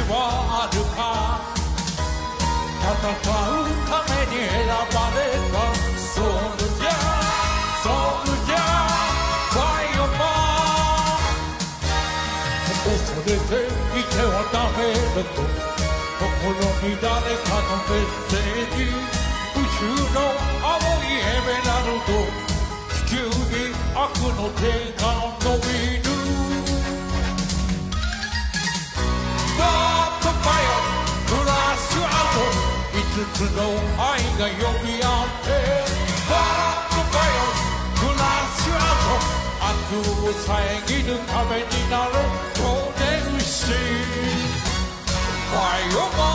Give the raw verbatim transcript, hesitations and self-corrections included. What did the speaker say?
はあるか戦うために選ばれたソルジャーソルジャーファイアマン恐れていてはダメだと心に誰かのメッセージ宇宙の青いエメラルド地球に悪の手が伸びるバットファイアフラッシュアウト五つの愛が呼び合ってバットファイアフラッシュアウト悪を遮るためになる光電子ファイアマン